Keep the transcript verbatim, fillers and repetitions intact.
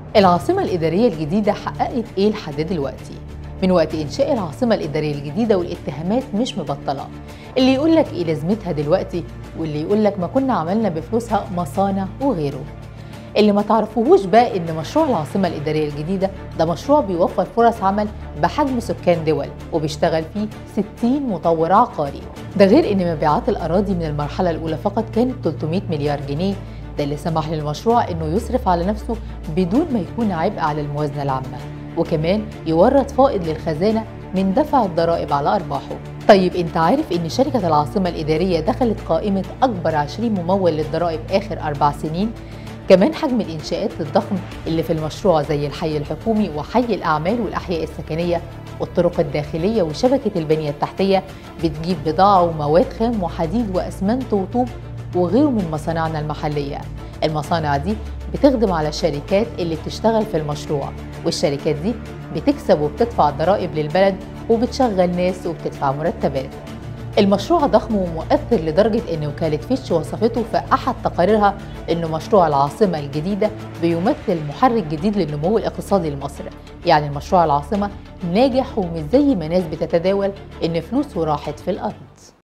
العاصمة الإدارية الجديدة حققت إيه لحد دلوقتي؟ من وقت إنشاء العاصمة الإدارية الجديدة والاتهامات مش مبطلة، اللي يقولك إيه لازمتها دلوقتي واللي يقولك ما كنا عملنا بفلوسها مصانع وغيره. اللي ما تعرفوهوش بقى إن مشروع العاصمة الإدارية الجديدة ده مشروع بيوفر فرص عمل بحجم سكان دول وبيشتغل فيه ستين مطور عقاري. ده غير إن مبيعات الأراضي من المرحلة الأولى فقط كانت ثلاثمائة مليار جنيه، ده اللي سمح للمشروع إنه يصرف على نفسه بدون ما يكون عبء على الموازنة العامة، وكمان يورد فائض للخزانة من دفع الضرائب على أرباحه. طيب أنت عارف إن شركة العاصمة الإدارية دخلت قائمة أكبر عشرين ممول للضرائب آخر أربع سنين؟ كمان حجم الإنشاءات الضخم اللي في المشروع زي الحي الحكومي وحي الأعمال والأحياء السكنية والطرق الداخلية وشبكة البنية التحتية بتجيب بضاعة ومواد خام وحديد وأسمنت وطوب وغيره من مصانعنا المحلية. المصانع دي بتخدم على الشركات اللي بتشتغل في المشروع، والشركات دي بتكسب وبتدفع ضرائب للبلد وبتشغل ناس وبتدفع مرتبات. المشروع ضخم ومؤثر لدرجة أن وكالة فيتش وصفته في أحد تقاريرها أن مشروع العاصمة الجديدة بيمثل محرك جديد للنمو الاقتصادي لمصر. يعني المشروع العاصمة ناجح ومش زي ما ناس بتتداول أن فلوسه راحت في الأرض.